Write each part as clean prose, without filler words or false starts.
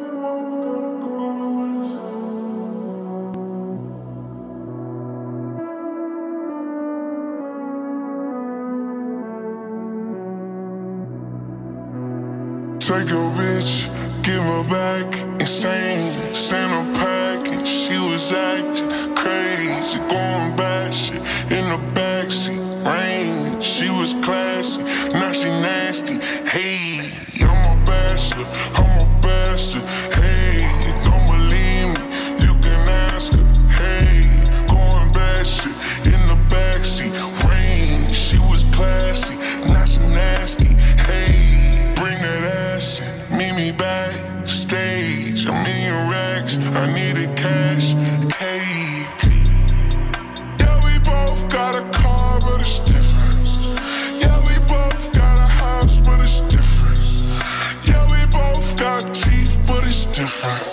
Take your bitch, give her back, insane. Send her package, she was acting crazy, going bad shit in the backseat. Rain, she was classy, now she nasty. Hey, I'm a bachelor, I'm a bastard. Hey, don't believe me, you can ask her. Hey, going bad shit in the backseat. Rain, she was classy, now she nasty. Hey, bring that ass in, meet me backstage. I'm in your racks, I needed cash, cake. Yeah, we both got a car, but it's different. Yeah, we both got a house, but it's different. Yeah, we both got teeth, but it's different.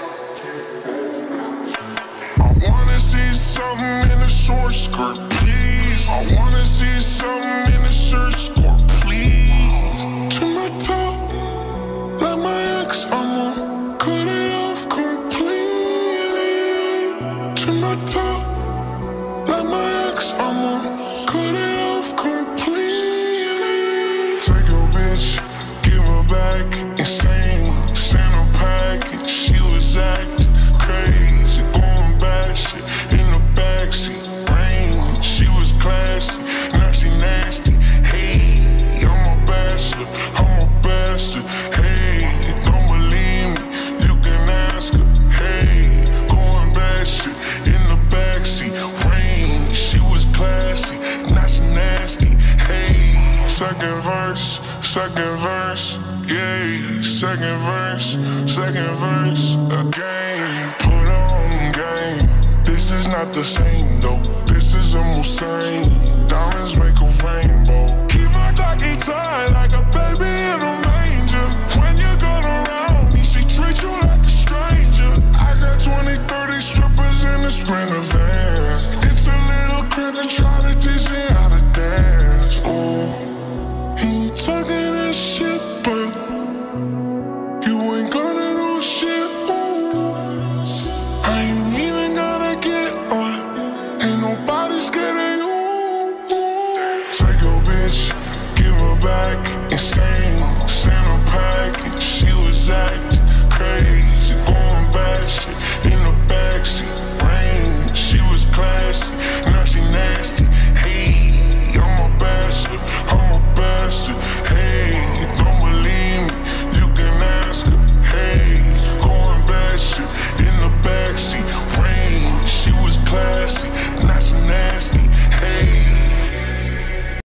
I wanna see something in a short skirt, please. I wanna see something in a shirt skirt, please. To my top, like my ex, I'ma cut it off completely. To my top, like my ex, I'ma cut it off completely. Take your bitch, give her back, insane. Send her package, she was acting crazy, going bad shit in the backseat. Rain, she was classy, now she nasty. Hey, I'm a bachelor, I'm a bastard. Hey, don't believe me, you can ask her. Hey, going bad shit in the backseat. Rain, she was classy, now she nasty. Hey, second verse, yeah, second verse again. Put on game, this is not the same though. This is a Musain, diamonds make a rainbow. Keep my Glocky tied like a